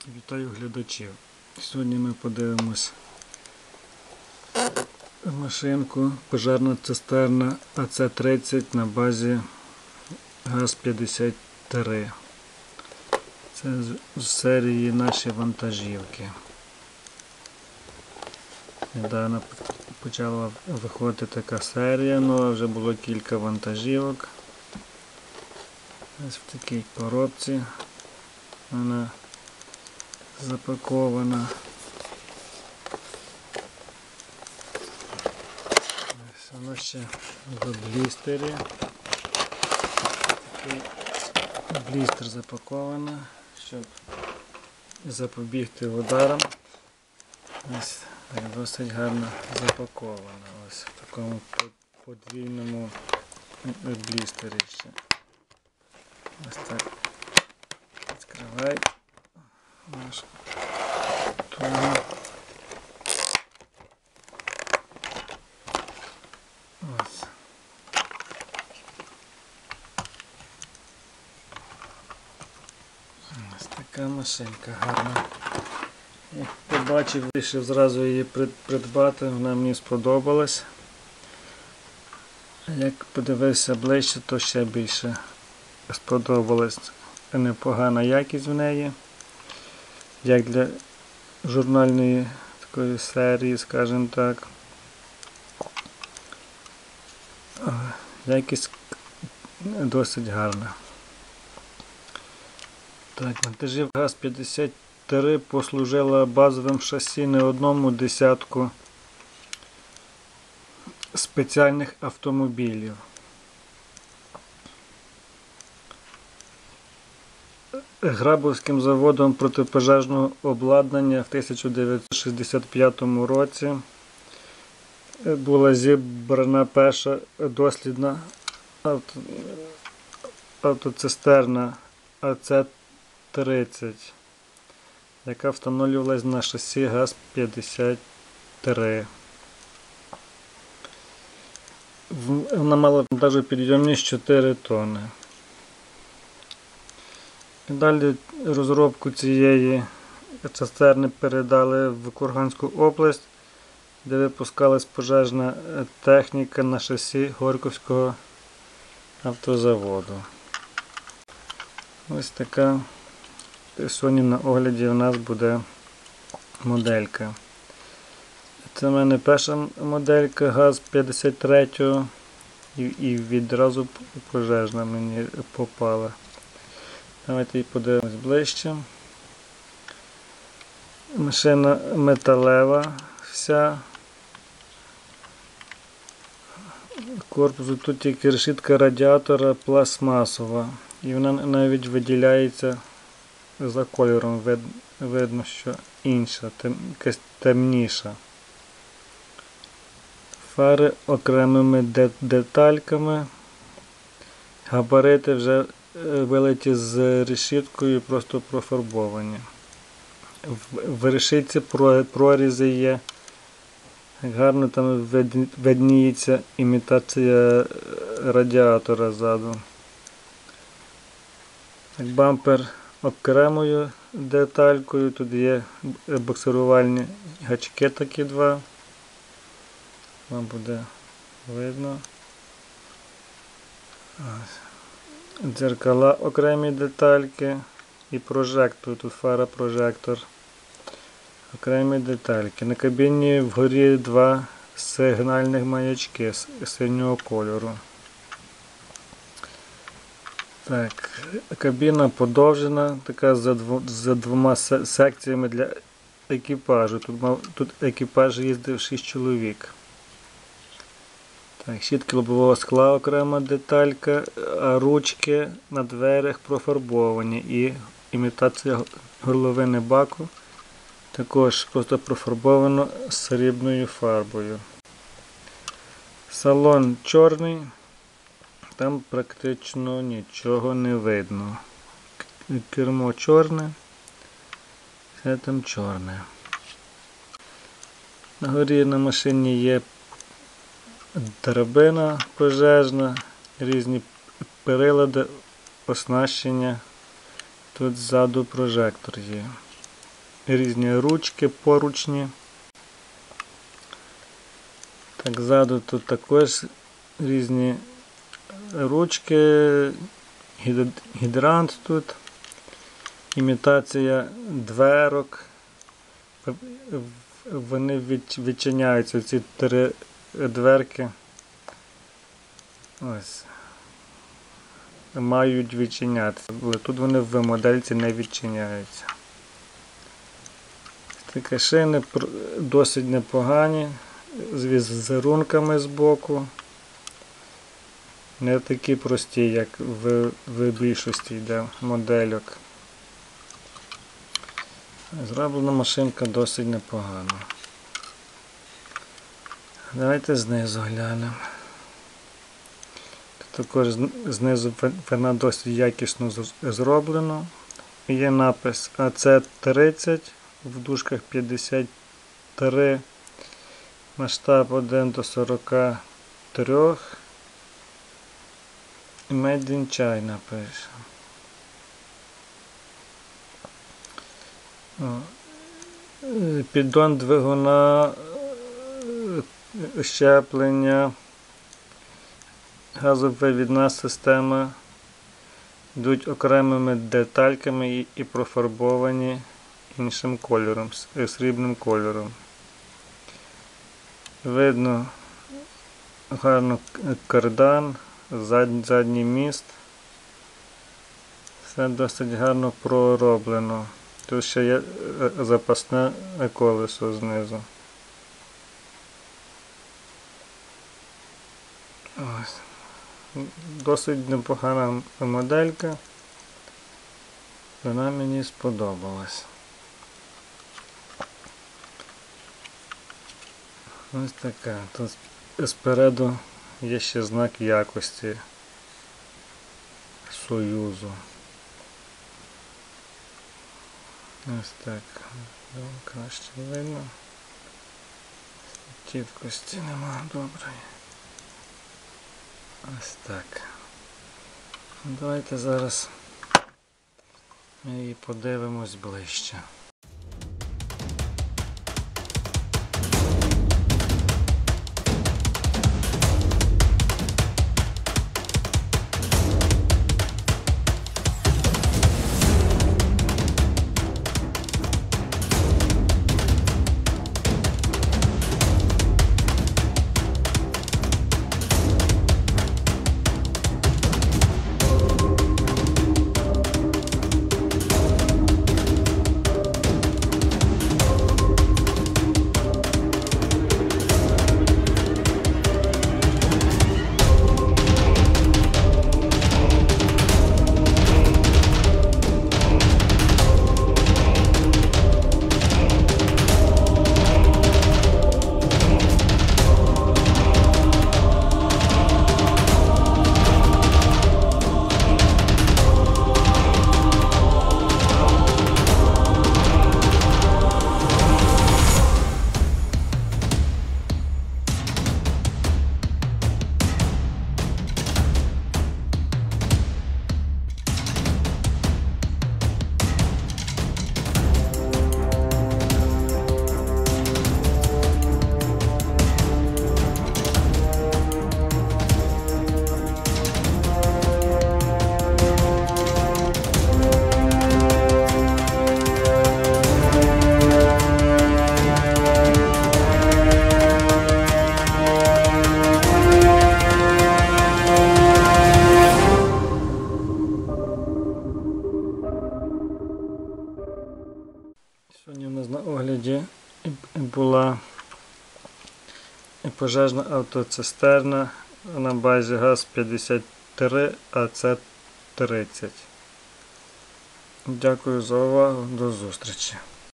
Вітаю глядачів. Сьогодні ми подивимось машинку пожежна цистерна АЦ-30 на базі ГАЗ-53. Це з серії наші вантажівки. Недавно почала виходити така серія, але вже було кілька вантажівок. Ось в такій коробці вона запакована. Воно ще в блістері. Такий блістер запаковано, щоб запобігти ударам. Ось так досить гарно запаковано. Ось в такому подвійному блістері ще. Ось так. Відкривай наш тон. Ось. Ось така машинка гарна. Як побачив, вирішив зразу її придбати, вона мені сподобалась. Як подивився ближче, то ще більше сподобалась. Непогана якість в неї. Як для журнальної такої серії, скажімо так. Якість досить гарна. Так, вантажівка ГАЗ-53 послужила базовим шасі не одному десятку спеціальних автомобілів. Грабовським заводом протипожежного обладнання в 1965 році була зібрана перша дослідна автоцистерна АЦ-30, яка встановлювалась на шасі ГАЗ-53. Вона мала вантажопідйомність 4 тонни. Далі розробку цієї цистерни передали в Курганську область, де випускалась пожежна техніка на шасі Горьківського автозаводу. Ось така сьогодні на огляді у нас буде моделька. Це в мене перша моделька ГАЗ-53 і відразу пожежна мені попала. Давайте її подивимось ближче. Машина металева вся. Корпусу тут тільки решітка радіатора пластмасова. І вона навіть виділяється за кольором. Видно, що інша, якась темніша. Фари окремими детальками. Габарити вже вилиті з решіткою, просто профарбовані. В решітці прорізи є. Гарно там видніється імітація радіатора ззаду. Бампер окремою деталькою. Тут є буксирувальні гачки такі два. Вам буде видно. Дзеркала окремі детальки і прожектор, тут фара-прожектор. Окремі детальки. На кабіні вгорі два сигнальних маячки синього кольору. Так, кабіна подовжена, така за двома секціями для екіпажу. Тут екіпаж їздив 6 чоловік. Так, щітки лобового скла окрема деталька, а ручки на дверях профарбовані і імітація горловини баку також просто профарбовано срібною фарбою. Салон чорний, там практично нічого не видно. Кермо чорне, все там чорне. На горі на машині є драбина пожежна, різні прилади, оснащення. Тут ззаду прожектор є. різні ручки, поручні. Так, ззаду тут також різні ручки, гідрант тут, імітація дверок. Вони відчиняються, ці 3 дверки. Ось. Мають відчинятися, але тут вони в модельці не відчиняються. Такі шини досить непогані, з візерунками збоку. Не такі прості, як в більшості йде модельок. Зроблена машинка досить непогана. Давайте знизу глянемо. Також знизу вона досить якісно зроблена. Є напис АЦ-30, в дужках 53, масштаб 1:43. І Made in China пише. Піддон двигуна, щеплення, газовивідна система йдуть окремими детальками і профарбовані іншим кольором, срібним кольором. Видно гарно кардан, задній міст. Все досить гарно пророблено. Тут ще є запасне колесо знизу. Ось. Досить непогана моделька. Вона мені сподобалась. Ось така. Тут спереду є ще знак якості Союзу. Ось так. Краще видно. Чіткості нема доброї. Ось так. Давайте зараз ми її подивимось ближче. Сьогодні у нас на огляді була пожежна автоцистерна на базі ГАЗ-53 АЦ-30. Дякую за увагу, до зустрічі.